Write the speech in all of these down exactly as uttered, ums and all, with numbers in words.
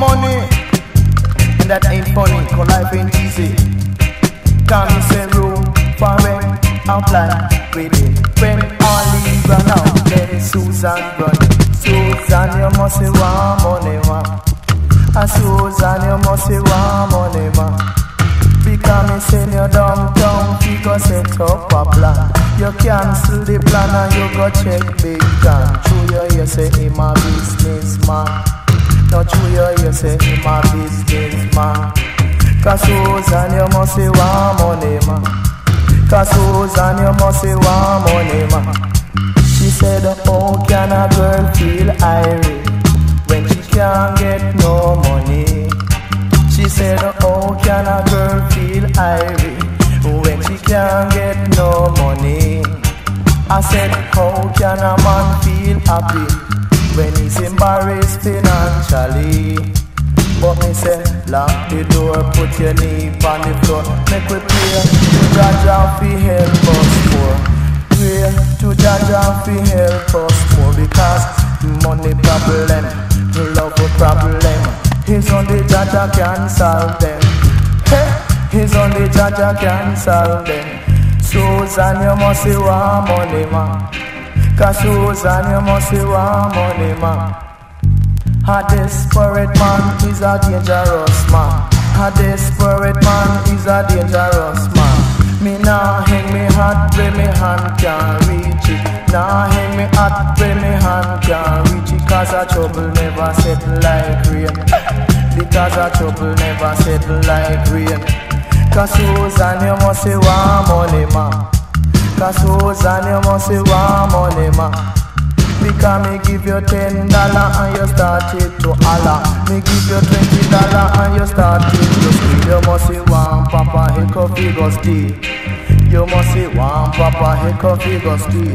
money, and that ain't funny, cause life ain't easy. Can't say room for rent, apply with it. When all leave run out, then Susan run. Susan, you must say want money, man. And Susan, you must say want money, man. Because me send you downtown, we go set up a plan. You cancel the plan and you go check big gun. True you hear say him a businessman. Not true you hear say him a businessman. Cause Susan you must say want money man. Cause Susan you must say want money man. She said how can a girl feel irate when she can't get no money? She said how can a girl feel irate when she can't get no money? I said how can a man feel happy when he's embarrassed financially? But me say lock the door, put your knee on the floor. Make we pray to Jaja fi help us more. Pray to Jaja fi help us more. Because money problem, love problem, His only Jaja can solve them. Hey, His only Jaja can solve them. Susan, you must see want money, man. Cause Susan, you must see want money, man. A desperate man is a dangerous man. A desperate man is a dangerous man. Me nah hang me hat where me hand can't reach it. Nah hang me hat where me hand can't reach it. Cause a trouble never settle like rain. Because a trouble never settle like rain. Cause Susan you must say want money man. Cause Susan you must say want money man. Because me give you ten dollar and you start it to holla. Me give you twenty dollar and you start it to steal. You must say one papa hiccup figure steal. You must say one papa hiccup figure steal.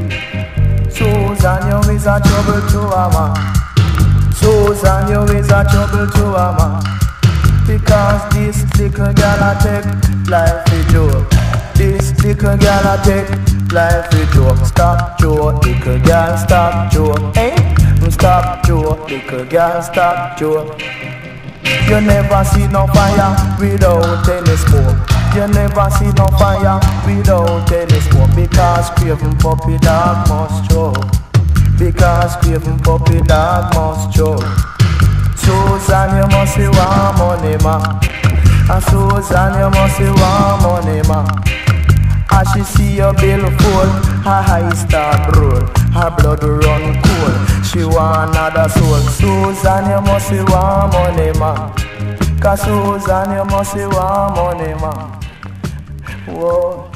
Susan you is a trouble to a man. Susan you is a trouble to a man. Because this little girl a take life a joke. This little girl a take life a joke. Stop joke, little girl, stop joke. Hey, stop joke, little girl, stop joke. You never see no fire without any smoke. You never see no fire without any smoke. Because craven puppy dog must choke. Because craven puppy dog must choke. Susan, you must see want money, man. And Susan, you must see want money, man. As she see your bill full, her eyes start roll, her blood run cold. She want another soul. Susan, you must see want money, man. Cause Susan, you must see want money, man. Whoa.